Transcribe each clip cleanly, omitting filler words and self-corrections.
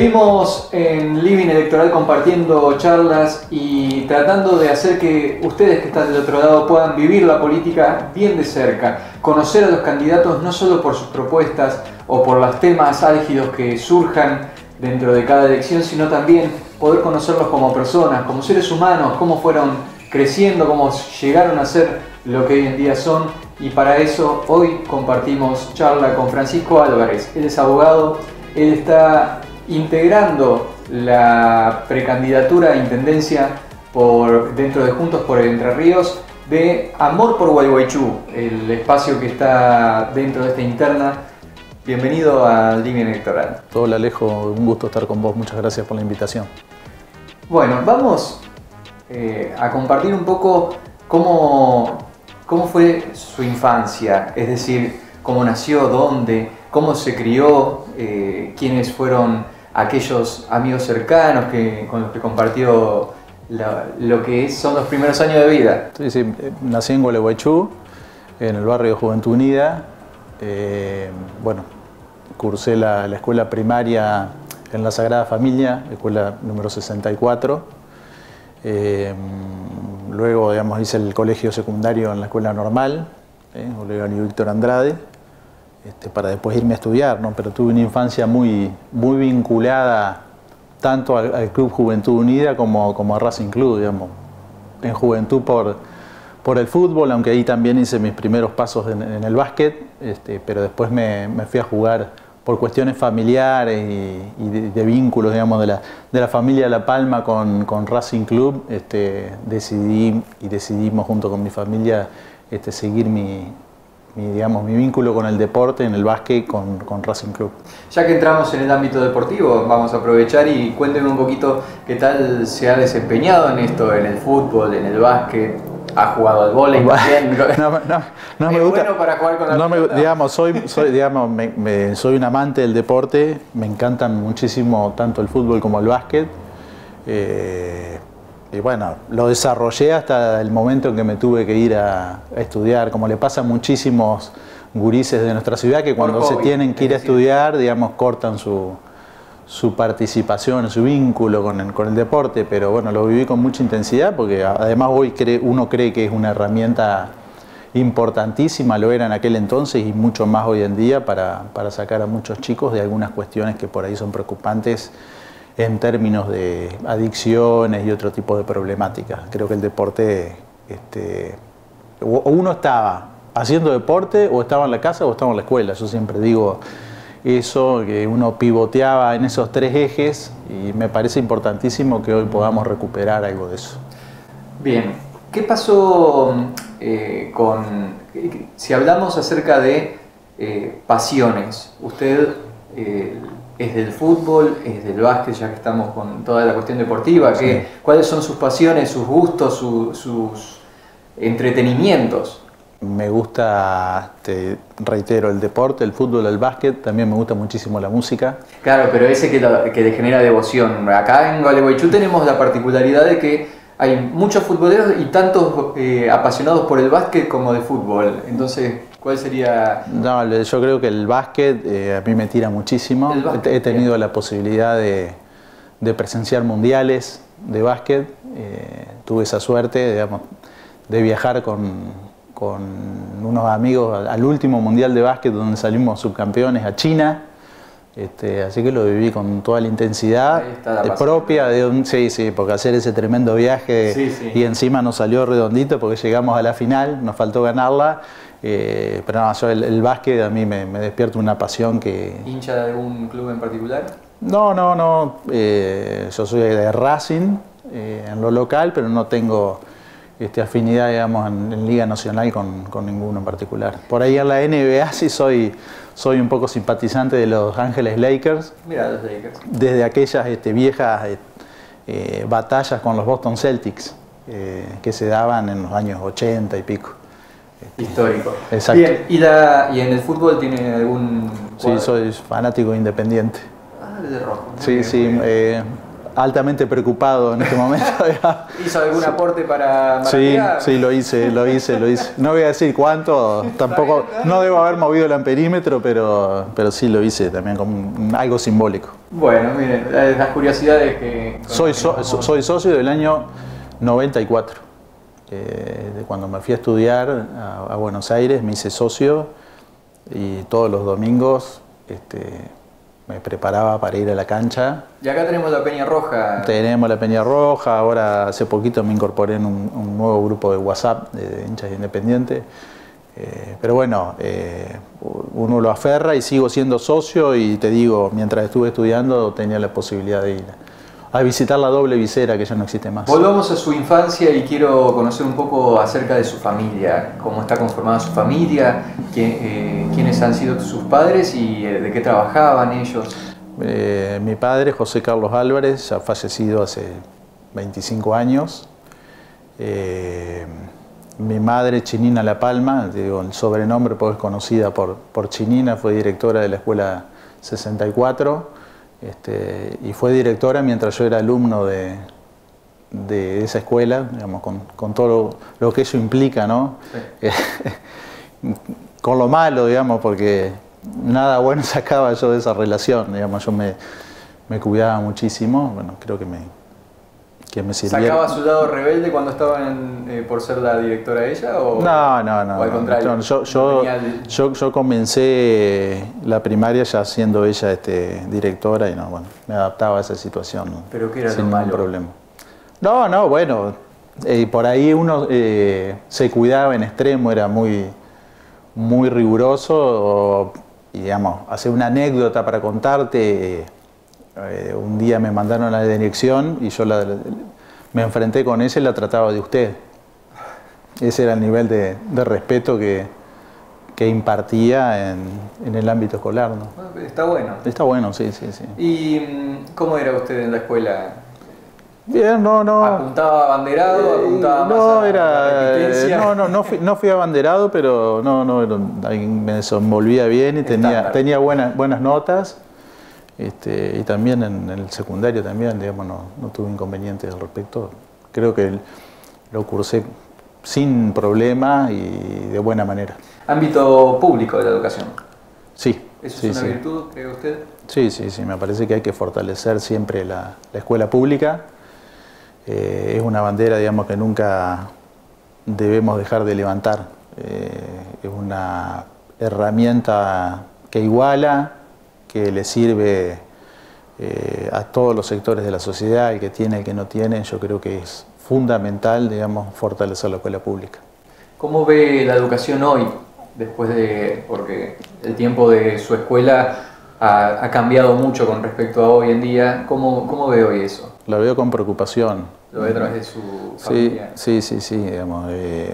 Seguimos en Living Electoral compartiendo charlas y tratando de hacer que ustedes que están del otro lado puedan vivir la política bien de cerca, conocer a los candidatos no solo por sus propuestas o por los temas álgidos que surjan dentro de cada elección, sino también poder conocerlos como personas, como seres humanos, cómo fueron creciendo, cómo llegaron a ser lo que hoy en día son. Y para eso hoy compartimos charla con Francisco Álvarez. Él es abogado, él está integrando la precandidatura a intendencia dentro de Juntos por el Entre Ríos de Amor por Gualeguaychú, el espacio que está dentro de esta interna. Bienvenido al Living Electoral. Hola Alejo, un gusto estar con vos, muchas gracias por la invitación. Bueno, vamos a compartir un poco cómo fue su infancia, es decir, cómo nació, dónde, cómo se crió, quiénes fueron aquellos amigos cercanos con los que compartió lo que son los primeros años de vida. Sí, nací en Gualeguaychú, en el barrio de Juventud Unida. Bueno, cursé la escuela primaria en la Sagrada Familia, escuela número 64. Luego, digamos, hice el colegio secundario en la escuela normal, Olegario Víctor Andrade, para después irme a estudiar, ¿no? Pero tuve una infancia muy vinculada tanto al Club Juventud Unida como a Racing Club, digamos. En juventud por el fútbol, aunque ahí también hice mis primeros pasos en el básquet, pero después me fui a jugar por cuestiones familiares y de vínculos, digamos, de la familia La Palma con Racing Club. Decidimos junto con mi familia seguir mi vínculo con el deporte, en el básquet, con Racing Club. Ya que entramos en el ámbito deportivo, vamos a aprovechar y cuéntenme un poquito qué tal se ha desempeñado en esto, en el fútbol, en el básquet. ¿Ha jugado al vóley también? No me gusta. Bueno para jugar con la pelota. Digamos, soy un amante del deporte, me encantan muchísimo tanto el fútbol como el básquet. Y bueno, lo desarrollé hasta el momento en que me tuve que ir a estudiar, como le pasa a muchísimos gurises de nuestra ciudad, que cuando se tienen que ir a estudiar, digamos, cortan su participación, su vínculo con el deporte. Pero bueno, lo viví con mucha intensidad porque además hoy uno cree que es una herramienta importantísima, lo era en aquel entonces y mucho más hoy en día para sacar a muchos chicos de algunas cuestiones que por ahí son preocupantes en términos de adicciones y otro tipo de problemáticas. Creo que el deporte, o uno estaba haciendo deporte, o estaba en la casa, o estaba en la escuela. Yo siempre digo eso, que uno pivoteaba en esos tres ejes, y me parece importantísimo que hoy podamos recuperar algo de eso. Bien, ¿qué pasó si hablamos acerca de pasiones? Usted es del fútbol, es del básquet, ya que estamos con toda la cuestión deportiva. Sí. ¿Cuáles son sus pasiones, sus gustos, sus entretenimientos? Me gusta, reitero, el deporte, el fútbol, el básquet. También me gusta muchísimo la música. Claro, pero ese que le genera devoción. Acá en Gualeguaychú tenemos la particularidad de que hay muchos futboleros y tantos apasionados por el básquet como de fútbol. Entonces, ¿cuál sería? No, yo creo que el básquet a mí me tira muchísimo. He tenido la posibilidad de presenciar mundiales de básquet. Tuve esa suerte, digamos, de viajar con unos amigos al último mundial de básquet donde salimos subcampeones a China. Así que lo viví con toda la intensidad propia de sí, porque hacer ese tremendo viaje y encima nos salió redondito porque llegamos a la final, nos faltó ganarla. Pero no, yo el básquet a mí me despierta una pasión que... ¿Hincha de algún club en particular? No. Yo soy de Racing en lo local, pero no tengo afinidad, digamos, en Liga Nacional con ninguno en particular. Por ahí en la NBA sí soy un poco simpatizante de Los Ángeles Lakers. Mira, los Lakers. Desde aquellas viejas batallas con los Boston Celtics que se daban en los años 80 y pico. Histórico. Exacto. Bien, ¿y en el fútbol tiene algún cuadro? Sí, soy fanático Independiente. Ah, de rojo. Sí. altamente preocupado en este momento. ¿Hizo algún aporte para Sí, Maratea? sí, lo hice. No voy a decir cuánto, tampoco, no debo haber movido el amperímetro, pero sí lo hice también como algo simbólico. Bueno, miren, las curiosidades que... Soy socio del año 94. Cuando me fui a estudiar a Buenos Aires, me hice socio y todos los domingos me preparaba para ir a la cancha. Y acá tenemos la Peña Roja. Tenemos la Peña Roja, ahora hace poquito me incorporé en un nuevo grupo de WhatsApp de hinchas independientes. Pero bueno, uno lo aferra y sigo siendo socio y te digo, mientras estuve estudiando tenía la posibilidad de ir a visitar la doble visera que ya no existe más. Volvamos a su infancia y quiero conocer un poco acerca de su familia, cómo está conformada su familia, quiénes han sido sus padres y de qué trabajaban ellos. Mi padre, José Carlos Álvarez, ya fallecido hace 25 años. Mi madre, Chinina La Palma, digo, el sobrenombre pues, es conocida por Chinina, fue directora de la Escuela 64. Y fue directora mientras yo era alumno de esa escuela, digamos, con todo lo que eso implica, ¿no? Sí. Con lo malo, digamos, porque nada bueno sacaba yo de esa relación, digamos, yo me cuidaba muchísimo, bueno, creo que me sirvió. ¿Sacaba su lado rebelde cuando estaban por ser la directora ella? ¿O, no, o al contrario? Yo comencé la primaria ya siendo ella directora y no, bueno, me adaptaba a esa situación. ¿No? ¿Pero qué era sin lo malo? Ningún problema. No, bueno, por ahí uno se cuidaba en extremo, era muy riguroso. Y digamos, hacer una anécdota para contarte. Un día me mandaron a la dirección y yo me enfrenté con ella y la trataba de usted. Ese era el nivel de respeto que impartía en el ámbito escolar, ¿no? Está bueno. Está bueno, sí. ¿Y cómo era usted en la escuela? Bien, no. ¿Apuntaba abanderado? ¿Apuntaba más a la resistencia? No fui abanderado, pero me desenvolvía bien y tenía buenas notas. Y también en el secundario también, digamos, no tuve inconvenientes al respecto. Creo que lo cursé sin problema y de buena manera. ¿Ámbito público de la educación? Sí. ¿Eso es una virtud, cree usted? Sí, me parece que hay que fortalecer siempre la escuela pública. Es una bandera, digamos, que nunca debemos dejar de levantar. Es una herramienta que iguala, que le sirve a todos los sectores de la sociedad, el que tiene, el que no tiene. Yo creo que es fundamental, digamos, fortalecer la escuela pública. ¿Cómo ve la educación hoy? Porque el tiempo de su escuela ha cambiado mucho con respecto a hoy en día. ¿Cómo ve hoy eso? Lo veo con preocupación. ¿Lo ve a través de su familia? Sí, digamos,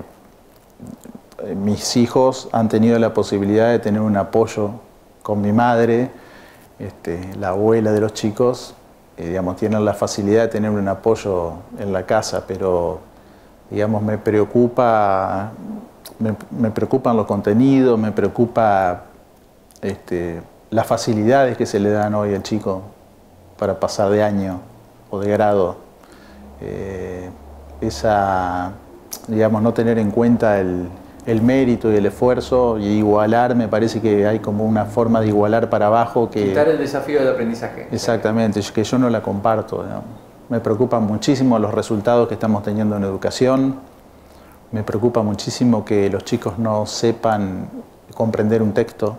mis hijos han tenido la posibilidad de tener un apoyo con mi madre, la abuela de los chicos, digamos, tienen la facilidad de tener un apoyo en la casa, pero digamos, me preocupan los contenidos, me preocupa las facilidades que se le dan hoy al chico para pasar de año o de grado. Digamos, no tener en cuenta el mérito y el esfuerzo y igualar, me parece que hay como una forma de igualar para abajo que... Quitar el desafío del aprendizaje. Exactamente, que yo no la comparto, digamos. Me preocupan muchísimo los resultados que estamos teniendo en educación, me preocupa muchísimo que los chicos no sepan comprender un texto,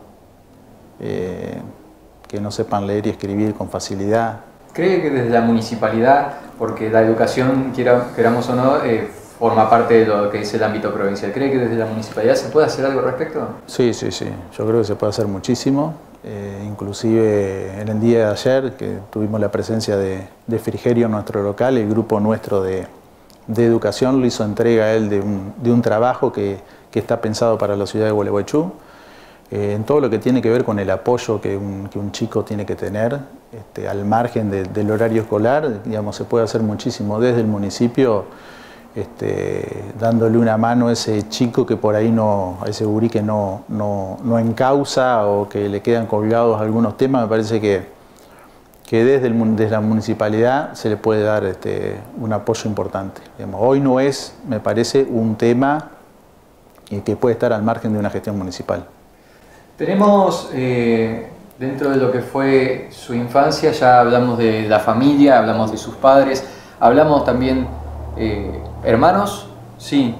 que no sepan leer y escribir con facilidad. ¿Cree que desde la municipalidad, porque la educación, queramos o no, forma parte de lo que es el ámbito provincial, ¿cree que desde la municipalidad se puede hacer algo al respecto? Sí, yo creo que se puede hacer muchísimo. Inclusive en el día de ayer, que tuvimos la presencia de Frigerio en nuestro local, el grupo nuestro de educación lo hizo entrega a él de un trabajo que está pensado para la ciudad de Gualeguaychú, en todo lo que tiene que ver con el apoyo que un chico tiene que tener al margen del horario escolar. Digamos, se puede hacer muchísimo desde el municipio, dándole una mano a ese chico que por ahí a ese gurí que no encausa o que le quedan colgados algunos temas. Me parece que que desde la municipalidad se le puede dar un apoyo importante. Digamos, hoy no es, me parece, un tema que puede estar al margen de una gestión municipal. Tenemos, dentro de lo que fue su infancia, ya hablamos de la familia, hablamos de sus padres, hablamos también, hermanos, sí.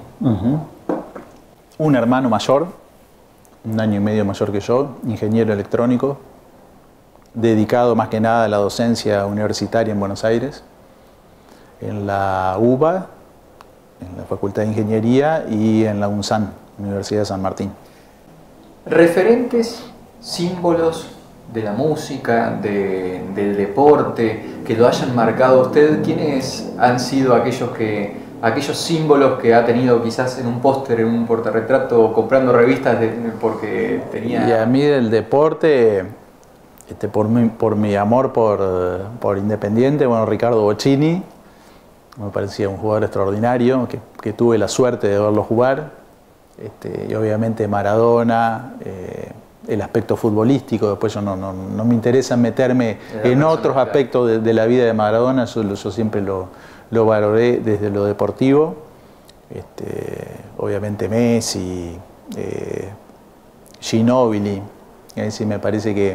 Un hermano mayor, 1 año y medio mayor que yo, ingeniero electrónico, dedicado más que nada a la docencia universitaria en Buenos Aires, en la UBA, en la Facultad de Ingeniería, y en la UNSAN, Universidad de San Martín. Referentes, símbolos de la música, del deporte, que lo hayan marcado a usted, ¿quiénes han sido aquellos símbolos que ha tenido quizás en un póster, en un portarretrato, comprando revistas porque tenía...? Y a mí del deporte, por mi amor por Independiente, bueno, Ricardo Bocchini, me parecía un jugador extraordinario, que tuve la suerte de verlo jugar, y obviamente Maradona, el aspecto futbolístico. Después yo no me interesa meterme en otros aspectos de la vida de Maradona, yo siempre lo valoré desde lo deportivo. Obviamente Messi, Ginóbili, sí me parece que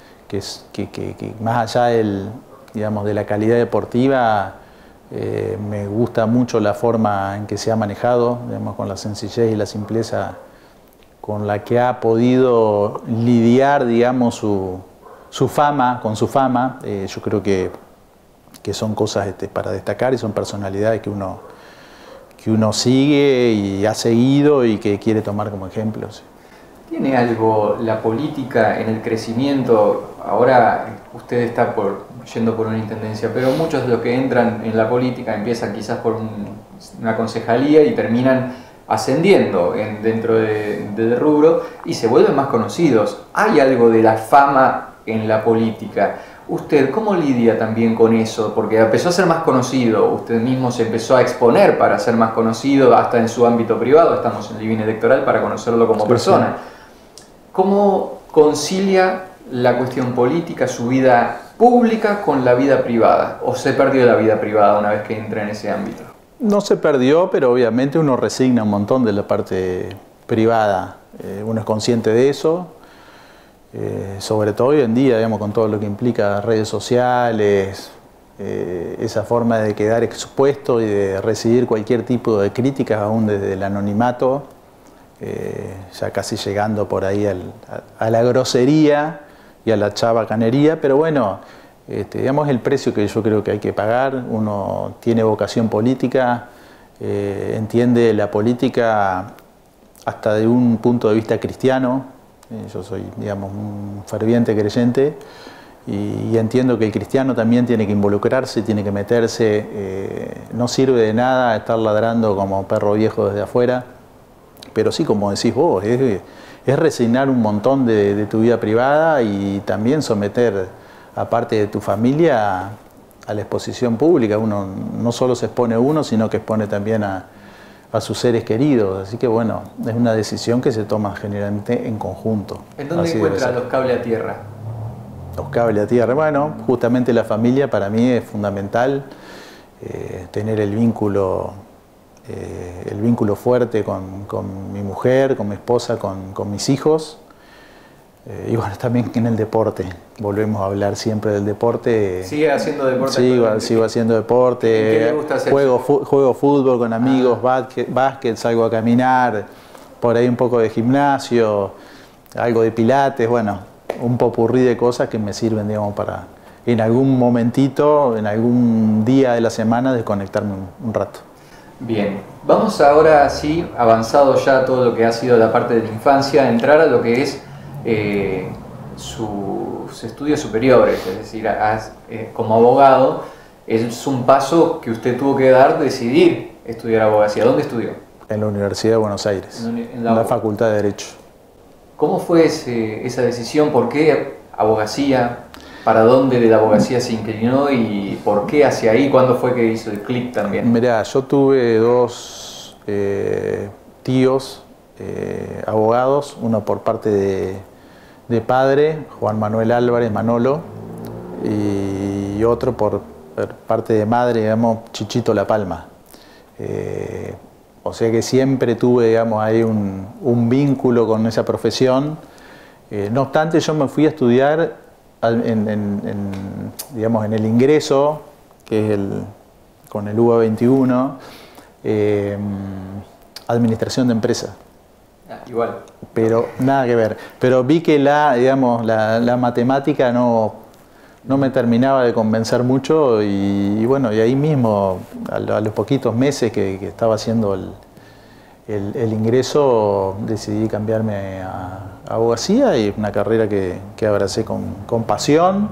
más allá digamos, de la calidad deportiva, me gusta mucho la forma en que se ha manejado, digamos, con la sencillez y la simpleza con la que ha podido lidiar, digamos, con su fama. Yo creo que son cosas para destacar, y son personalidades que uno sigue y ha seguido y que quiere tomar como ejemplos. ¿Tiene algo la política en el crecimiento? Ahora usted está yendo por una intendencia, pero muchos de los que entran en la política empiezan quizás por una concejalía y terminan ascendiendo dentro del rubro y se vuelven más conocidos. ¿Hay algo de la fama en la política? ¿Usted cómo lidia también con eso? Porque empezó a ser más conocido, usted mismo se empezó a exponer para ser más conocido, hasta en su ámbito privado. Estamos en Living Electoral para conocerlo como persona. Sí. ¿Cómo concilia la cuestión política, su vida pública, con la vida privada? ¿O se perdió la vida privada una vez que entra en ese ámbito? No se perdió, pero obviamente uno resigna un montón de la parte privada. Uno es consciente de eso, sobre todo hoy en día, digamos, con todo lo que implica redes sociales, esa forma de quedar expuesto y de recibir cualquier tipo de críticas, aún desde el anonimato. Ya casi llegando por ahí a la grosería y a la chabacanería, pero bueno, digamos, el precio que yo creo que hay que pagar. Uno tiene vocación política, entiende la política hasta de un punto de vista cristiano. Yo soy, digamos, un ferviente creyente y entiendo que el cristiano también tiene que involucrarse, tiene que meterse. No sirve de nada estar ladrando como perro viejo desde afuera. Pero sí, como decís vos, es resignar un montón de tu vida privada y también someter a parte de tu familia a la exposición pública. Uno no solo se expone uno, sino que expone también a sus seres queridos. Así que bueno, es una decisión que se toma generalmente en conjunto. ¿En dónde encuentran los cables a tierra? Los cables a tierra, bueno, justamente la familia para mí es fundamental, tener el vínculo fuerte con mi mujer, con mi esposa, con mis hijos. Y bueno, también en el deporte, volvemos a hablar siempre del deporte. ¿Sigue haciendo deporte? Sigo haciendo deporte. ¿Qué le gusta hacer? Juego fútbol con amigos, básquet, salgo a caminar, por ahí un poco de gimnasio, algo de pilates, bueno, un popurrí de cosas que me sirven, digamos, para en algún momentito, en algún día de la semana, desconectarme un rato. Bien, vamos ahora, sí, avanzado ya todo lo que ha sido la parte de la infancia, entrar a lo que es sus estudios superiores, es decir, como abogado, es un paso que usted tuvo que dar, decidir estudiar abogacía. ¿Dónde estudió? En la Universidad de Buenos Aires, en la Facultad de Derecho. ¿Cómo fue esa decisión? ¿Por qué abogacía? ¿Para dónde de la abogacía se inclinó y por qué hacia ahí? ¿Cuándo fue que hizo el clic también? Mirá, yo tuve dos tíos abogados, uno por parte de padre, Juan Manuel Álvarez Manolo, y otro por parte de madre, digamos, Chichito La Palma. O sea que siempre tuve, digamos, ahí un vínculo con esa profesión. No obstante, yo me fui a estudiar digamos, en el ingreso, que es con el UBA 21, administración de empresa. Igual. Pero nada que ver. Pero vi que digamos, la matemática no me terminaba de convencer mucho y bueno, y ahí mismo, a los poquitos meses que estaba haciendo el ingreso, decidí cambiarme a abogacía, y una carrera que abracé con pasión,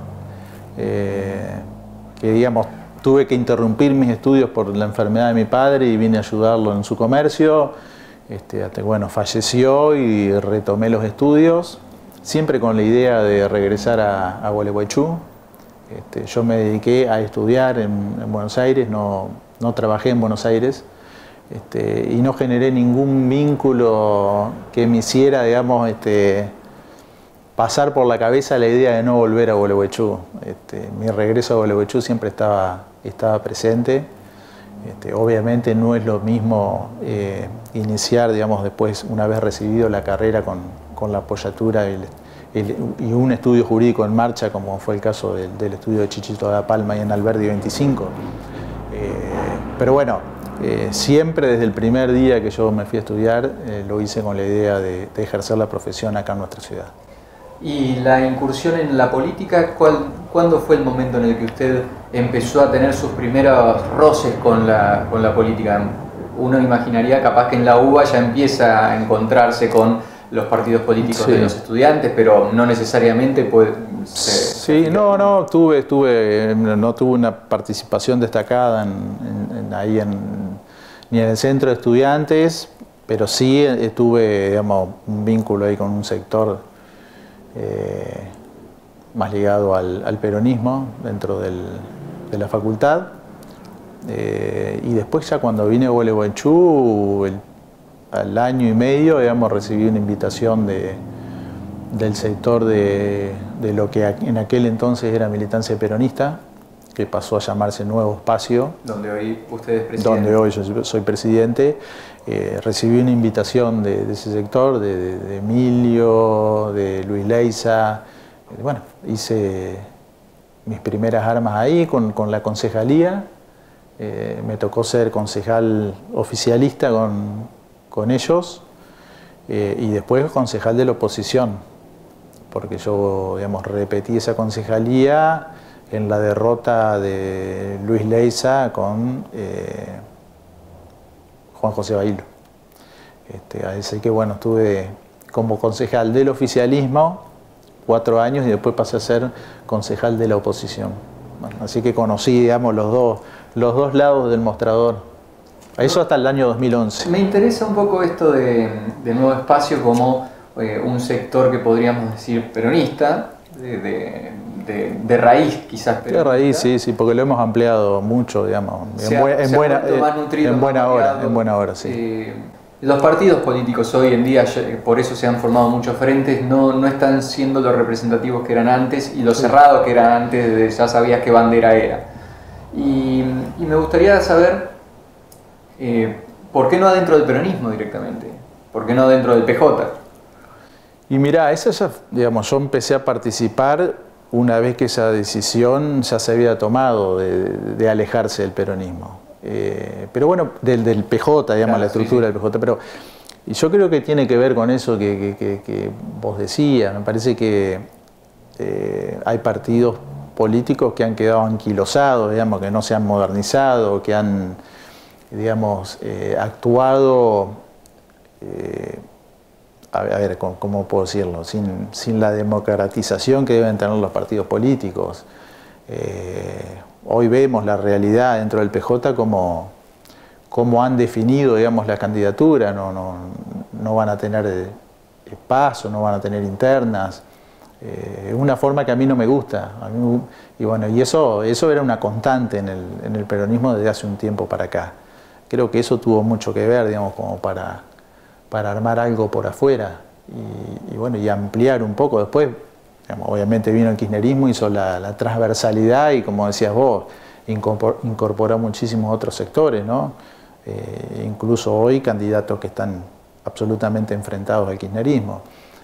que digamos, tuve que interrumpir mis estudios por la enfermedad de mi padre y vine a ayudarlo en su comercio. Hasta que, bueno, falleció y retomé los estudios, siempre con la idea de regresar a Gualeguaychú. Yo me dediqué a estudiar en Buenos Aires, no trabajé en Buenos Aires, y no generé ningún vínculo que me hiciera, digamos, pasar por la cabeza la idea de no volver a Gualeguaychú. Mi regreso a Gualeguaychú siempre estaba presente. Obviamente no es lo mismo iniciar, digamos, después, una vez recibido la carrera con la apoyatura y un estudio jurídico en marcha, como fue el caso del estudio de Chichito La Palma y en Alberdi 25. Pero bueno, siempre desde el primer día que yo me fui a estudiar, lo hice con la idea de ejercer la profesión acá en nuestra ciudad. ¿Y la incursión en la política, cuándo fue el momento en el que usted empezó a tener sus primeros roces con la política? Uno imaginaría capaz que en la UBA ya empieza a encontrarse con los partidos políticos de los estudiantes, pero no necesariamente puede... No tuve una participación destacada ni en el centro de estudiantes, pero sí tuve, digamos, un vínculo ahí con un sector más ligado al peronismo dentro de la facultad. Y después, ya cuando vine a Gualeguaychú, al año y medio, digamos, recibí una invitación del sector de lo que en aquel entonces era militancia peronista, que pasó a llamarse Nuevo Espacio. Donde hoy usted es presidente. Donde hoy yo soy presidente. Recibí una invitación de ese sector, de Emilio, de Luis Leiza. Bueno, hice mis primeras armas ahí con la concejalía. Me tocó ser concejal oficialista con ellos, y después concejal de la oposición, porque yo, digamos, repetí esa concejalía en la derrota de Luis Leiza con Juan José Bailo. Así que bueno, estuve como concejal del oficialismo 4 años y después pasé a ser concejal de la oposición. Bueno, así que conocí, digamos, los dos lados del mostrador. Eso hasta el año 2011. Me interesa un poco esto de Nuevo Espacio como un sector que podríamos decir peronista, de raíz quizás peronista. De raíz, sí, porque lo hemos ampliado mucho, digamos, en buena hora, sí. Los partidos políticos hoy en día, por eso se han formado muchos frentes, no están siendo los representativos que eran antes y lo cerrado que eran antes, ya sabías qué bandera era. Y me gustaría saber, ¿por qué no adentro del peronismo directamente? ¿Por qué no dentro del PJ? Y mirá, digamos, yo empecé a participar una vez que esa decisión ya se había tomado de alejarse del peronismo. Pero bueno, del PJ, digamos, claro, la estructura del PJ. Pero yo creo que tiene que ver con eso que vos decías. Me parece que hay partidos políticos que han quedado anquilosados, digamos, que no se han modernizado, que han, digamos, actuado, a ver, ¿cómo puedo decirlo? Sin la democratización que deben tener los partidos políticos. Hoy vemos la realidad dentro del PJ como han definido, digamos, la candidatura. No van a tener paso, no van a tener internas. Es una forma que a mí no me gusta. Y bueno, y eso era una constante en el peronismo desde hace un tiempo para acá. Creo que eso tuvo mucho que ver, digamos, como para armar algo por afuera y bueno, y ampliar un poco. Después Digamos, obviamente vino el kirchnerismo, hizo la transversalidad y, como decías vos, incorporó muchísimos otros sectores, ¿no? Incluso hoy candidatos que están absolutamente enfrentados al kirchnerismo.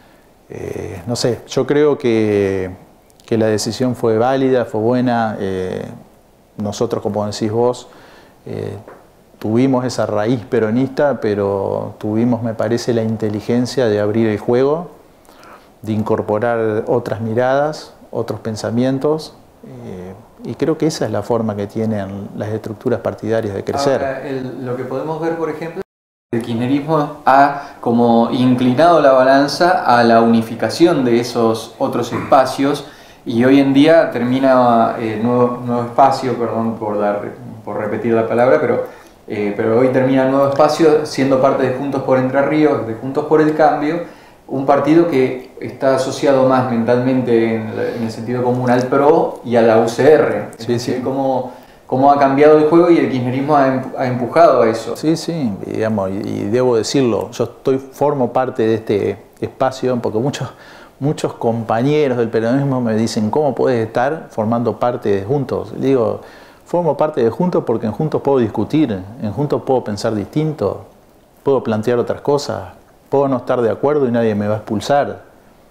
No sé, yo creo que la decisión fue válida, fue buena. Nosotros, como decís vos, tuvimos esa raíz peronista, pero tuvimos, me parece, la inteligencia de abrir el juego, de incorporar otras miradas, otros pensamientos, y creo que esa es la forma que tienen las estructuras partidarias de crecer. Ahora, lo que podemos ver, por ejemplo, el kirchnerismo ha como inclinado la balanza a la unificación de esos otros espacios, y hoy en día termina nuevo espacio, perdón por repetir la palabra, pero hoy termina el nuevo espacio siendo parte de Juntos por Entre Ríos, de Juntos por el Cambio, un partido que está asociado más mentalmente en el sentido común al PRO y a la UCR. Es decir, cómo ha cambiado el juego y el kirchnerismo ha empujado a eso. Sí, sí, digamos, y debo decirlo, yo formo parte de este espacio porque muchos compañeros del peronismo me dicen, ¿cómo puedes estar formando parte de Juntos? Le digo, formo parte de Juntos porque en Juntos puedo discutir, en Juntos puedo pensar distinto, puedo plantear otras cosas, puedo no estar de acuerdo y nadie me va a expulsar.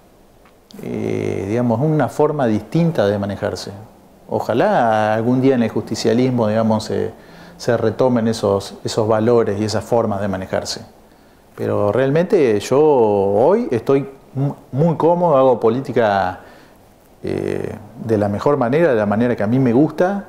Digamos, una forma distinta de manejarse. Ojalá algún día en el justicialismo, digamos, se retomen esos valores y esas formas de manejarse. Pero realmente yo hoy estoy muy cómodo, hago política de la mejor manera, de la manera que a mí me gusta,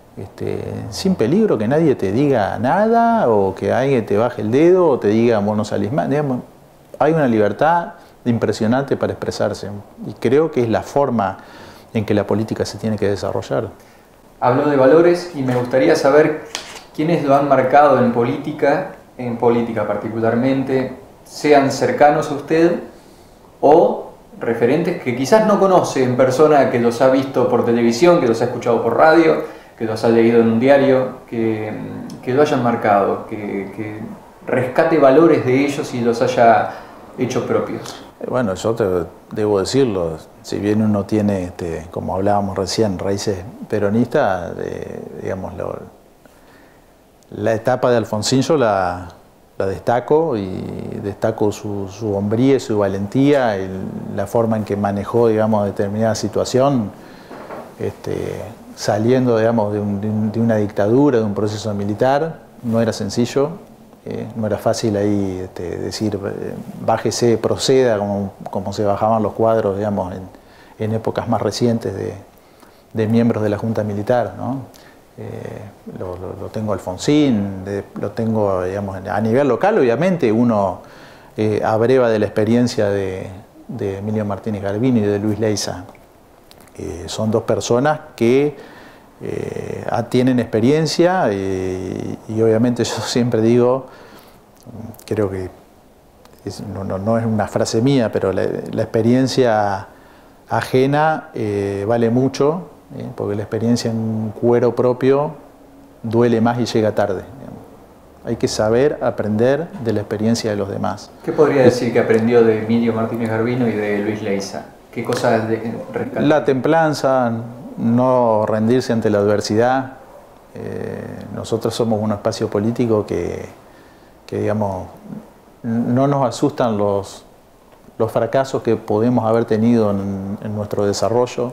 sin peligro que nadie te diga nada o que alguien te baje el dedo o te diga vos no salís más. Digamos, hay una libertad impresionante para expresarse y creo que es la forma en que la política se tiene que desarrollar. Habló de valores y me gustaría saber quiénes lo han marcado en política particularmente, sean cercanos a usted o referentes que quizás no conoce en persona, que los ha visto por televisión, que los ha escuchado por radio, que los ha leído en un diario, que lo hayan marcado, que rescate valores de ellos y los haya hecho propios. Bueno, yo te debo decirlo, si bien uno tiene, como hablábamos recién, raíces peronistas, digamos, la etapa de Alfonsín yo la destaco y destaco su hombría y su valentía, y la forma en que manejó, digamos, determinada situación, saliendo, digamos, de una dictadura, de un proceso militar. No era sencillo, no era fácil ahí decir bájese, proceda, como se bajaban los cuadros, digamos, en épocas más recientes de miembros de la Junta Militar, ¿no? Lo tengo Alfonsín, lo tengo, digamos, a nivel local, obviamente uno abreva de la experiencia de Emilio Martínez Garbino y de Luis Leiza. Son dos personas que tienen experiencia y obviamente yo siempre digo, creo que no es una frase mía, pero la experiencia ajena vale mucho, porque la experiencia en cuero propio duele más y llega tarde. Hay que saber aprender de la experiencia de los demás. ¿Qué podría decir que aprendió de Emilio Martínez Garbino y de Luis Leiza? ¿Qué cosas rescató? La templanza, no rendirse ante la adversidad. Nosotros somos un espacio político que digamos, no nos asustan los fracasos que podemos haber tenido en nuestro desarrollo.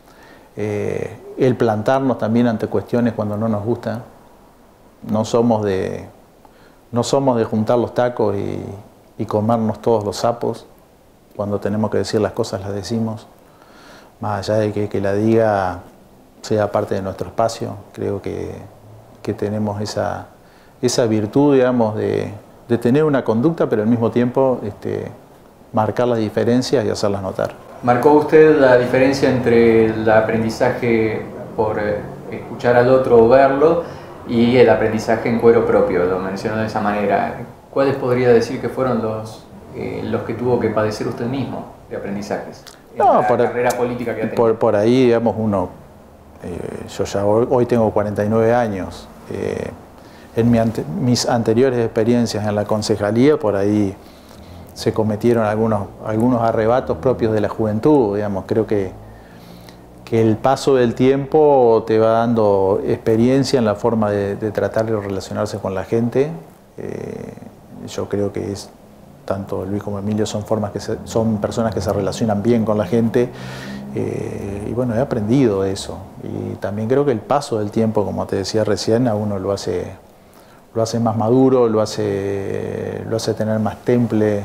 El plantarnos también ante cuestiones cuando no nos gustan. No somos de juntar los tacos y comernos todos los sapos. Cuando tenemos que decir las cosas las decimos. Más allá de que la diga sea parte de nuestro espacio, creo que tenemos esa virtud, digamos, de tener una conducta, pero al mismo tiempo marcar las diferencias y hacerlas notar. ¿Marcó usted la diferencia entre el aprendizaje por escuchar al otro o verlo y el aprendizaje en cuero propio? Lo mencionó de esa manera. ¿Cuáles podría decir que fueron los que tuvo que padecer usted mismo de aprendizajes? No, carrera política que ha tenido. Por ahí, digamos, yo ya hoy tengo 49 años. En mis anteriores experiencias en la concejalía, por ahí se cometieron algunos arrebatos propios de la juventud, digamos. Creo que el paso del tiempo te va dando experiencia en la forma de tratar de relacionarse con la gente. Yo creo que tanto Luis como Emilio son personas que se relacionan bien con la gente, y bueno, he aprendido eso. Y también creo que el paso del tiempo, como te decía recién, a uno lo hace más maduro, lo hace tener más temple,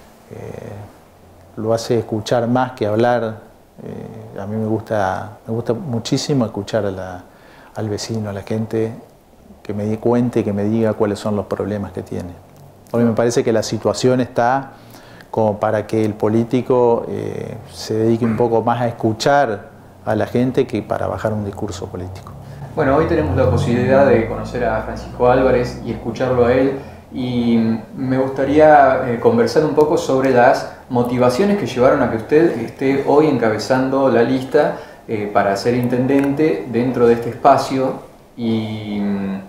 lo hace escuchar más que hablar. A mí me gusta muchísimo escuchar al vecino, a la gente, que me cuente, que me diga cuáles son los problemas que tiene. Hoy me parece que la situación está como para que el político se dedique un poco más a escuchar a la gente que para bajar un discurso político. Bueno, hoy tenemos la posibilidad de conocer a Francisco Álvarez y escucharlo a él, y me gustaría conversar un poco sobre las motivaciones que llevaron a que usted esté hoy encabezando la lista para ser intendente dentro de este espacio, y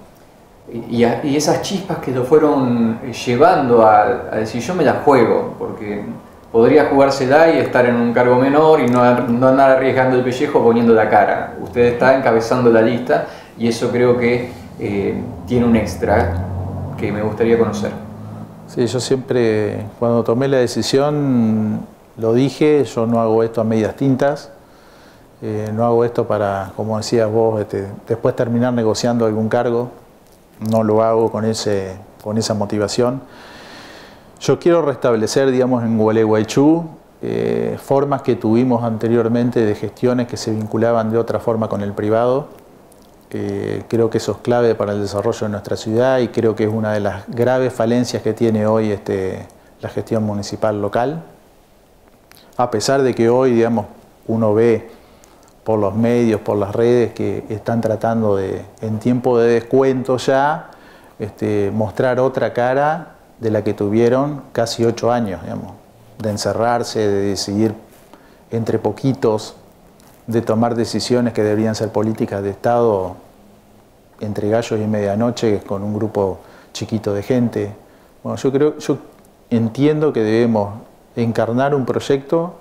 esas chispas que lo fueron llevando a decir yo me la juego, porque podría jugársela y estar en un cargo menor y no andar arriesgando el pellejo poniendo la cara. Usted está encabezando la lista y eso creo que tiene un extra que me gustaría conocer. Sí, yo siempre, cuando tomé la decisión, lo dije, yo no hago esto a medias tintas, no hago esto para, como decías vos, después terminar negociando algún cargo, no lo hago con esa motivación. Yo quiero restablecer, digamos, en Gualeguaychú formas que tuvimos anteriormente de gestiones que se vinculaban de otra forma con el privado. Creo que eso es clave para el desarrollo de nuestra ciudad y creo que es una de las graves falencias que tiene hoy la gestión municipal local. A pesar de que hoy, digamos, uno ve por los medios, por las redes, que están tratando de, en tiempo de descuento ya, mostrar otra cara de la que tuvieron casi 8 años, digamos, de encerrarse, de decidir entre poquitos, de tomar decisiones que deberían ser políticas de Estado entre gallos y medianoche con un grupo chiquito de gente. Bueno, yo entiendo que debemos encarnar un proyecto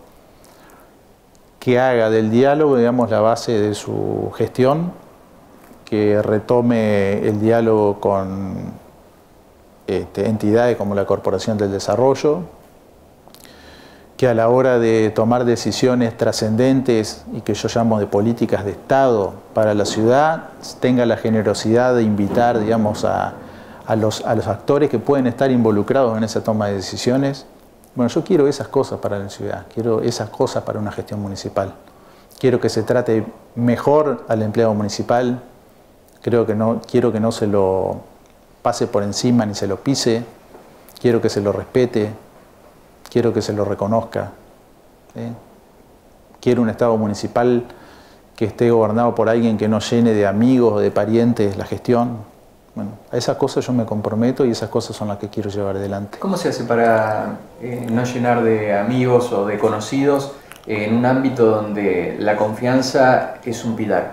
que haga del diálogo, digamos, la base de su gestión, que retome el diálogo con entidades como la Corporación del Desarrollo, que a la hora de tomar decisiones trascendentes y que yo llamo de políticas de Estado para la ciudad, tenga la generosidad de invitar, digamos, a los actores que pueden estar involucrados en esa toma de decisiones. Bueno, yo quiero esas cosas para la ciudad, quiero esas cosas para una gestión municipal. Quiero que se trate mejor al empleado municipal, quiero que no se lo pase por encima ni se lo pise, quiero que se lo respete, quiero que se lo reconozca. Quiero un Estado municipal que esté gobernado por alguien que no llene de amigos o de parientes la gestión. Bueno, a esas cosas yo me comprometo y esas cosas son las que quiero llevar adelante. ¿Cómo se hace para no llenar de amigos o de conocidos en un ámbito donde la confianza es un pilar?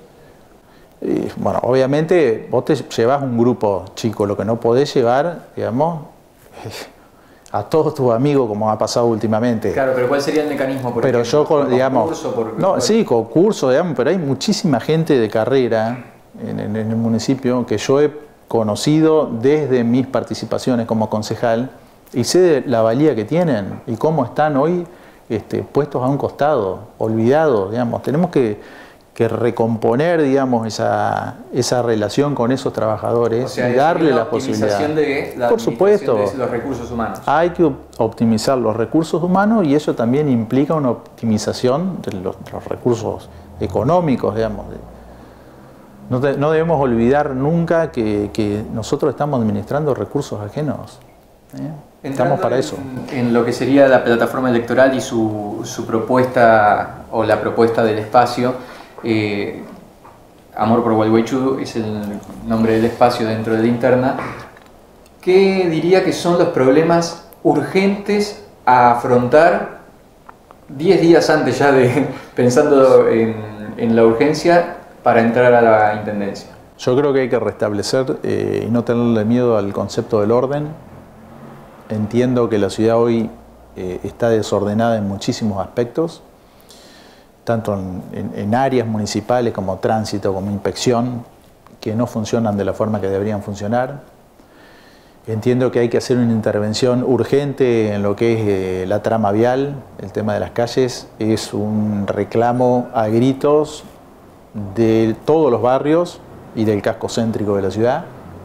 Bueno, obviamente vos te llevas un grupo chico, lo que no podés llevar, digamos, a todos tus amigos, como ha pasado últimamente. Claro, pero ¿cuál sería el mecanismo? Pero yo, digamos, sí, concurso, digamos, pero hay muchísima gente de carrera en el municipio que yo he conocido desde mis participaciones como concejal y sé de la valía que tienen y cómo están hoy puestos a un costado, olvidados, digamos. Tenemos que recomponer, digamos, esa relación con esos trabajadores, o sea, y darle la posibilidad. Por supuesto, de los recursos humanos. Hay que optimizar los recursos humanos y eso también implica una optimización de los recursos económicos, digamos. No debemos olvidar nunca que nosotros estamos administrando recursos ajenos. Estamos para eso. En lo que sería la plataforma electoral y su propuesta o la propuesta del espacio, Amor por Gualeguaychú es el nombre del espacio dentro de la interna. ¿Qué diría que son los problemas urgentes a afrontar 10 días antes ya pensando en la urgencia para entrar a la intendencia? Yo creo que hay que restablecer y no tenerle miedo al concepto del orden. Entiendo que la ciudad hoy está desordenada en muchísimos aspectos, tanto en áreas municipales como tránsito, como inspección, que no funcionan de la forma que deberían funcionar. Entiendo que hay que hacer una intervención urgente en lo que es la trama vial. El tema de las calles es un reclamo a gritos de todos los barrios y del casco céntrico de la ciudad.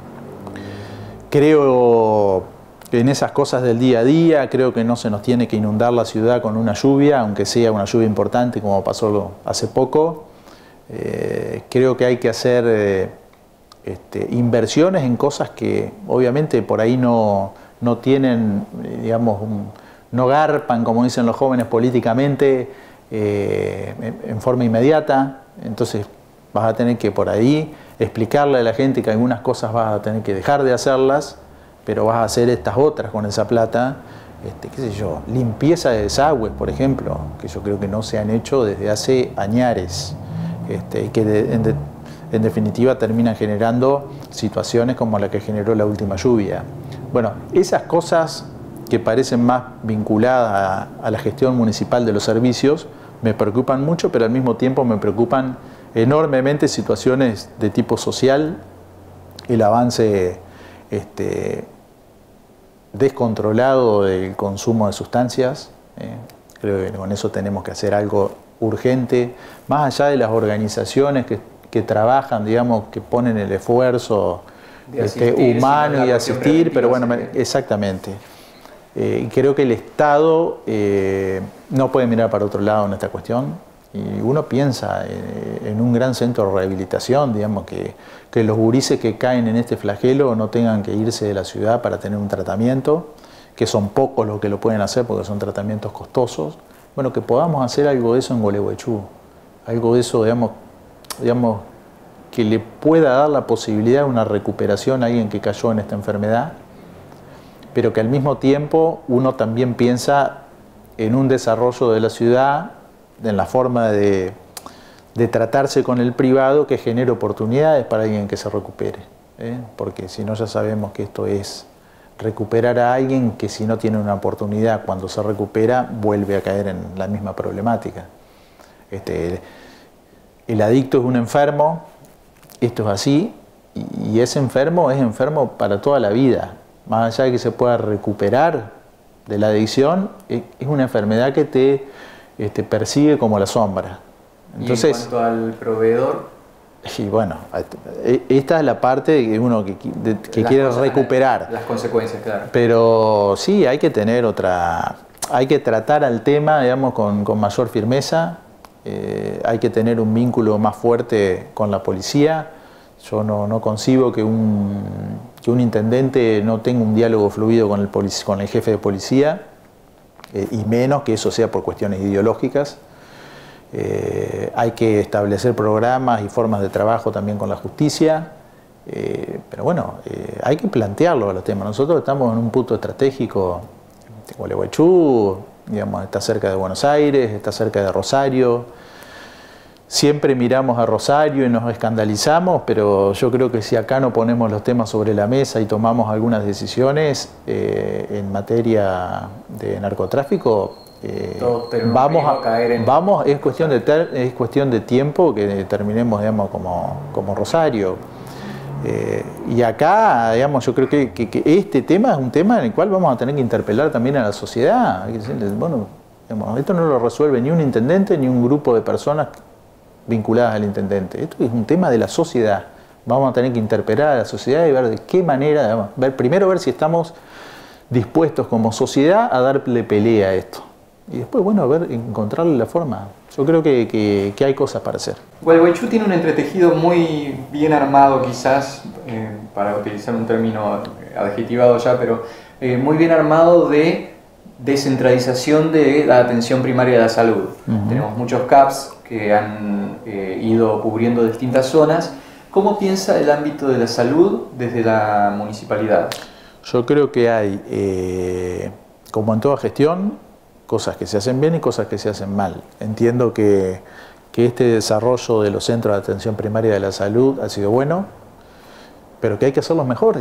Creo en esas cosas del día a día, creo que no se nos tiene que inundar la ciudad con una lluvia, aunque sea una lluvia importante como pasó hace poco. Creo que hay que hacer inversiones en cosas que obviamente por ahí no tienen, digamos, no garpan, como dicen los jóvenes, políticamente en forma inmediata. Entonces vas a tener que por ahí explicarle a la gente que algunas cosas vas a tener que dejar de hacerlas, pero vas a hacer estas otras con esa plata. Qué sé yo, limpieza de desagües, por ejemplo, que yo creo que no se han hecho desde hace añares, que en definitiva terminan generando situaciones como la que generó la última lluvia. Bueno, esas cosas que parecen más vinculadas a la gestión municipal de los servicios me preocupan mucho, pero al mismo tiempo me preocupan enormemente situaciones de tipo social, el avance descontrolado del consumo de sustancias. Creo que con eso tenemos que hacer algo urgente, más allá de las organizaciones que trabajan, digamos, que ponen el esfuerzo humano y de asistir, pero bueno, exactamente. Creo que el Estado no puede mirar para otro lado en esta cuestión. Y uno piensa en un gran centro de rehabilitación, digamos, que los gurises que caen en este flagelo no tengan que irse de la ciudad para tener un tratamiento, que son pocos los que lo pueden hacer porque son tratamientos costosos. Bueno, que podamos hacer algo de eso en Gualeguaychú, algo de eso, digamos, que le pueda dar la posibilidad de una recuperación a alguien que cayó en esta enfermedad, pero que al mismo tiempo uno también piensa en un desarrollo de la ciudad, en la forma de tratarse con el privado que genere oportunidades para alguien que se recupere, porque si no ya sabemos que esto es recuperar a alguien que si no tiene una oportunidad cuando se recupera vuelve a caer en la misma problemática. El adicto es un enfermo, esto es así, y ese enfermo es enfermo para toda la vida, más allá de que se pueda recuperar de la adicción, es una enfermedad que te persigue como la sombra. Entonces, y en cuanto al proveedor, y bueno, esta es la parte que uno que quiere recuperar. Las consecuencias, claro. Pero sí, hay que tener hay que tratar al tema, digamos, con mayor firmeza, hay que tener un vínculo más fuerte con la policía. Yo no concibo que un intendente no tenga un diálogo fluido con el jefe de policía, y menos que eso sea por cuestiones ideológicas. Hay que establecer programas y formas de trabajo también con la justicia, pero bueno, hay que plantearlo a los temas. Nosotros estamos en un punto estratégico. Gualeguaychú, digamos, está cerca de Buenos Aires, está cerca de Rosario. Siempre miramos a Rosario y nos escandalizamos, pero yo creo que si acá no ponemos los temas sobre la mesa y tomamos algunas decisiones en materia de narcotráfico, es cuestión de tiempo que terminemos, digamos, como Rosario. Y acá, digamos, yo creo que este tema es un tema en el cual vamos a tener que interpelar también a la sociedad. Bueno, digamos, esto no lo resuelve ni un intendente ni un grupo de personas vinculadas al intendente. Esto es un tema de la sociedad. Vamos a tener que interpelar a la sociedad y ver de qué manera, primero ver si estamos dispuestos como sociedad a darle pelea a esto. Y después, bueno, encontrarle la forma. Yo creo que hay cosas para hacer. Gualeguaychú tiene un entretejido muy bien armado, quizás, para utilizar un término adjetivado ya, pero muy bien armado de descentralización de la atención primaria de la salud. Tenemos muchos CAPS que han ido cubriendo distintas zonas. ¿Cómo piensa el ámbito de la salud desde la municipalidad? Yo creo que hay, como en toda gestión, cosas que se hacen bien y cosas que se hacen mal. Entiendo que este desarrollo de los centros de atención primaria de la salud ha sido bueno, pero que hay que hacerlos mejores.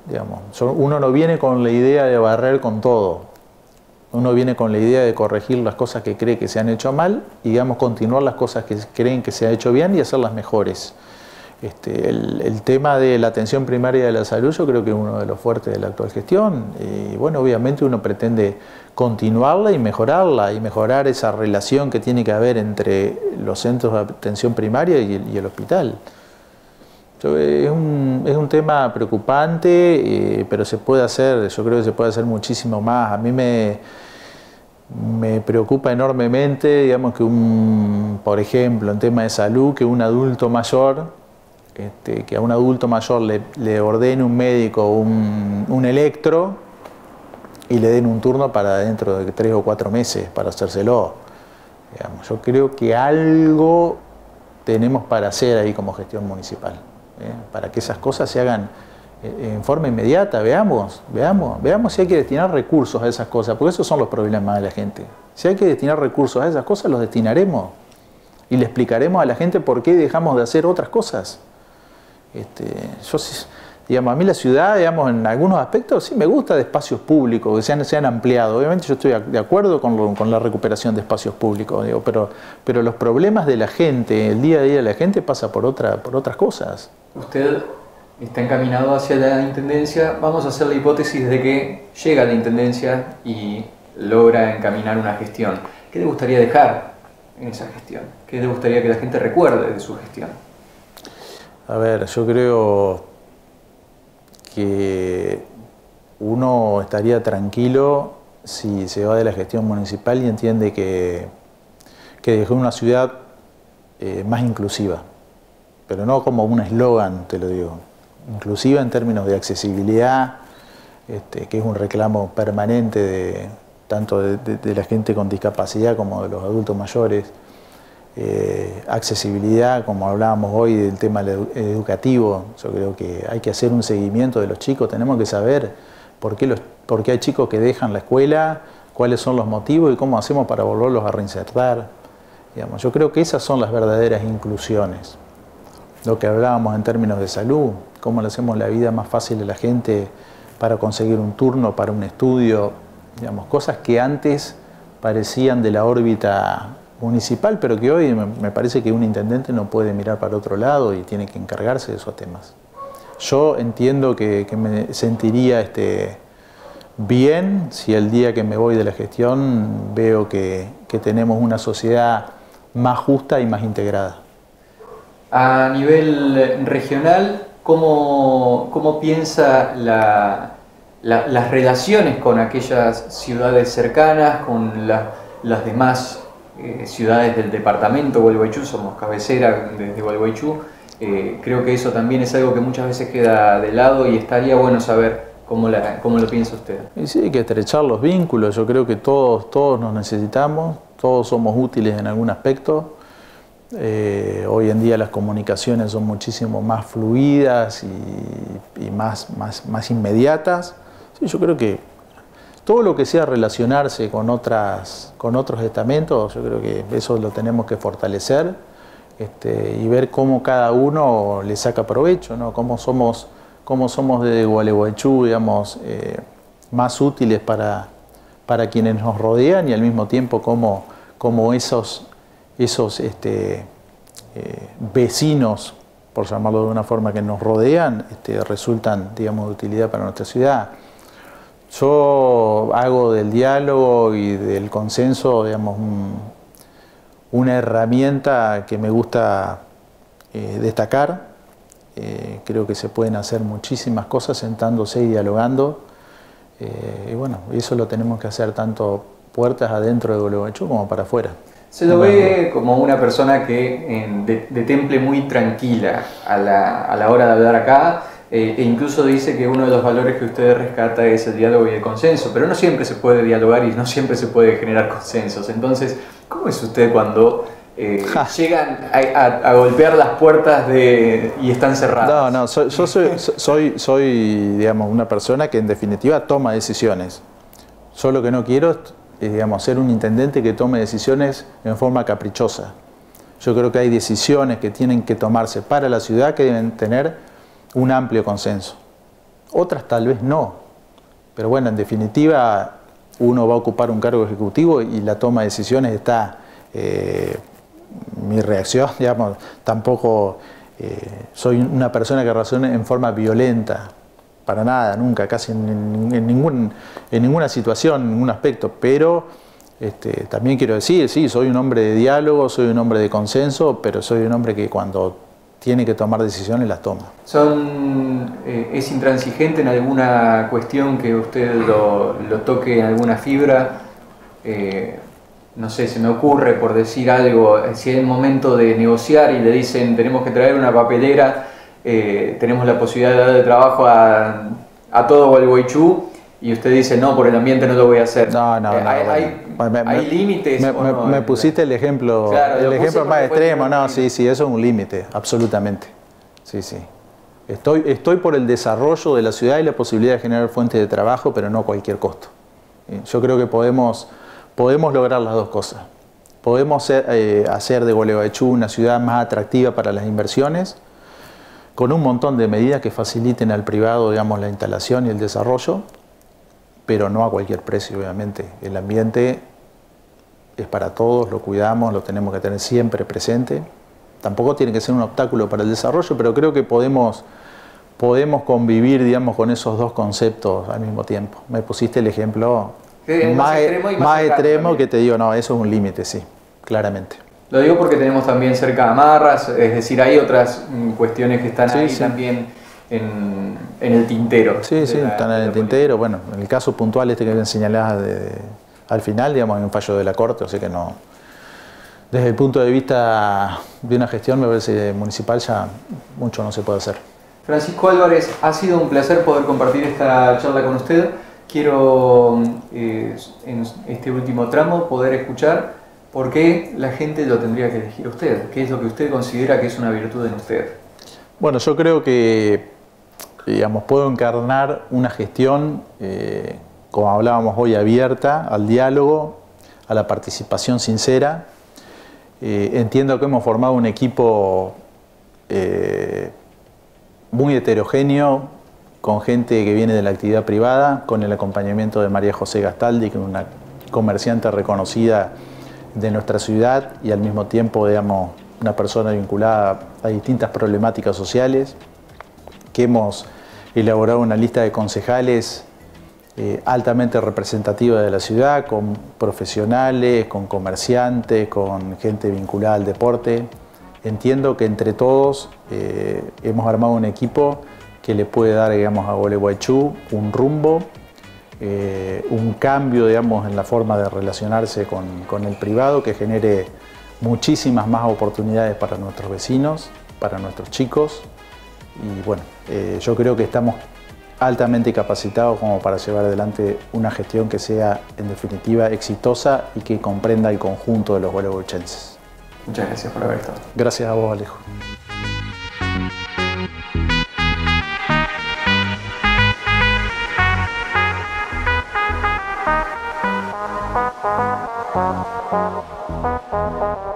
digamos. Uno no viene con la idea de barrer con todo. Uno viene con la idea de corregir las cosas que cree que se han hecho mal y, digamos, continuar las cosas que creen que se ha hecho bien y hacerlas mejores. El tema de la atención primaria de la salud yo creo que es uno de los fuertes de la actual gestión y bueno, obviamente uno pretende continuarla y mejorar esa relación que tiene que haber entre los centros de atención primaria y el hospital. Es un tema preocupante, pero se puede hacer, yo creo que se puede hacer muchísimo más. A mí me preocupa enormemente, digamos, que por ejemplo, en tema de salud, que un adulto mayor, que a un adulto mayor le ordene un médico un electro y le den un turno para dentro de 3 o 4 meses para hacérselo. Digamos, yo creo que algo tenemos para hacer ahí como gestión municipal. Para que esas cosas se hagan en forma inmediata, veamos si hay que destinar recursos a esas cosas, porque esos son los problemas de la gente. Si hay que destinar recursos a esas cosas, los destinaremos y le explicaremos a la gente por qué dejamos de hacer otras cosas. Digamos, a mí la ciudad, digamos, en algunos aspectos sí me gusta de espacios públicos que se han ampliado. Obviamente yo estoy de acuerdo con la recuperación de espacios públicos, digo, pero los problemas de la gente, el día a día de la gente pasa por otras cosas. Usted está encaminado hacia la intendencia. Vamos a hacer la hipótesis de que llega a la intendencia y logra encaminar una gestión. ¿Qué le gustaría dejar en esa gestión? ¿Qué le gustaría que la gente recuerde de su gestión? A ver, yo creo que uno estaría tranquilo si se va de la gestión municipal y entiende que dejó una ciudad más inclusiva, pero no como un eslogan, te lo digo, inclusiva en términos de accesibilidad, que es un reclamo permanente tanto de la gente con discapacidad como de los adultos mayores, accesibilidad, como hablábamos hoy del tema educativo. Yo creo que hay que hacer un seguimiento de los chicos, tenemos que saber por qué hay chicos que dejan la escuela, cuáles son los motivos y cómo hacemos para volverlos a reinsertar. Digamos, yo creo que esas son las verdaderas inclusiones. Lo que hablábamos en términos de salud, cómo le hacemos la vida más fácil a la gente para conseguir un turno, para un estudio, digamos, cosas que antes parecían de la órbita municipal, pero que hoy me parece que un intendente no puede mirar para otro lado y tiene que encargarse de esos temas. Yo entiendo que me sentiría bien si el día que me voy de la gestión veo que tenemos una sociedad más justa y más integrada. A nivel regional, ¿cómo piensa las relaciones con aquellas ciudades cercanas, con las demás ciudades del departamento Gualeguaychú? Somos cabecera desde Gualeguaychú. Creo que eso también es algo que muchas veces queda de lado y estaría bueno saber cómo lo piensa usted. Y sí, hay que estrechar los vínculos. Yo creo que todos nos necesitamos, todos somos útiles en algún aspecto. Hoy en día las comunicaciones son muchísimo más fluidas y más inmediatas. Sí, yo creo que todo lo que sea relacionarse con otros estamentos, yo creo que eso lo tenemos que fortalecer y ver cómo cada uno le saca provecho, ¿no? Cómo somos desde Gualeguaychú, digamos, más útiles para quienes nos rodean y al mismo tiempo cómo esos vecinos, por llamarlo de una forma, que nos rodean, resultan, digamos, de utilidad para nuestra ciudad. Yo hago del diálogo y del consenso, digamos, una herramienta que me gusta destacar. Creo que se pueden hacer muchísimas cosas sentándose y dialogando. Y bueno, eso lo tenemos que hacer tanto puertas adentro de Gualeguaychú como para afuera. Se lo ve como una persona que de temple muy tranquila a la hora de hablar acá, e incluso dice que uno de los valores que usted rescata es el diálogo y el consenso, pero no siempre se puede dialogar y no siempre se puede generar consensos. Entonces, ¿cómo es usted cuando llegan a golpear las puertas y están cerradas? No, yo soy, digamos, una persona que en definitiva toma decisiones. Yo lo que no quiero es, digamos, ser un intendente que tome decisiones en forma caprichosa. Yo creo que hay decisiones que tienen que tomarse para la ciudad que deben tener un amplio consenso. otras tal vez no. Pero bueno, en definitiva, uno va a ocupar un cargo ejecutivo y la toma de decisiones está... mi reacción, digamos, tampoco soy una persona que razone en forma violenta, para nada, nunca, casi en ninguna situación, en ningún aspecto, pero también quiero decir, sí, soy un hombre de diálogo, soy un hombre de consenso, pero soy un hombre que cuando tiene que tomar decisiones las toma. ¿Es intransigente en alguna cuestión que usted lo toque en alguna fibra? No sé, se me ocurre por decir algo, si hay un momento de negociar y le dicen tenemos que traer una papelera, tenemos la posibilidad de darle trabajo a todo Gualeguaychú, y usted dice no, por el ambiente no lo voy a hacer. No, ¿Hay límites? Me pusiste el ejemplo, claro, el ejemplo más extremo. No, sí, eso es un límite, absolutamente. Sí, sí. Estoy por el desarrollo de la ciudad y la posibilidad de generar fuentes de trabajo, pero no a cualquier costo. Yo creo que podemos lograr las dos cosas. Podemos hacer de Gualeguaychú una ciudad más atractiva para las inversiones, con un montón de medidas que faciliten al privado, digamos, la instalación y el desarrollo, pero no a cualquier precio, obviamente. El ambiente es para todos, lo cuidamos, lo tenemos que tener siempre presente. Tampoco tiene que ser un obstáculo para el desarrollo, pero creo que podemos convivir, digamos, con esos dos conceptos al mismo tiempo. Me pusiste el ejemplo más extremo que te digo, no, eso es un límite, sí, claramente. Lo digo porque tenemos también cerca Amarras, es decir, hay otras cuestiones que están ahí también en el tintero. Sí, están en el tintero. Bueno, en el caso puntual que señalás al final, digamos, hay un fallo de la Corte, o sea que no... Desde el punto de vista de una gestión, me parece municipal, ya mucho no se puede hacer. Francisco Álvarez, ha sido un placer poder compartir esta charla con usted. Quiero, en este último tramo, poder escuchar por qué la gente lo tendría que elegir a usted. ¿Qué es lo que usted considera que es una virtud en usted? Bueno, yo creo que, digamos, puedo encarnar una gestión, como hablábamos hoy, abierta al diálogo, a la participación sincera. Entiendo que hemos formado un equipo muy heterogéneo, con gente que viene de la actividad privada, con el acompañamiento de María José Gastaldi, que es una comerciante reconocida de nuestra ciudad y al mismo tiempo, digamos, una persona vinculada a distintas problemáticas sociales, que hemos elaborado una lista de concejales altamente representativa de la ciudad, con profesionales, con comerciantes, con gente vinculada al deporte. Entiendo que entre todos hemos armado un equipo que le puede dar, digamos, a Gualeguaychú un rumbo, un cambio, digamos, en la forma de relacionarse con el privado, que genere muchísimas más oportunidades para nuestros vecinos, para nuestros chicos. Y bueno, yo creo que estamos altamente capacitados como para llevar adelante una gestión que sea, en definitiva, exitosa y que comprenda el conjunto de los gualeguaychenses. Muchas gracias por haber estado. Gracias a vos, Alejo. Thank you.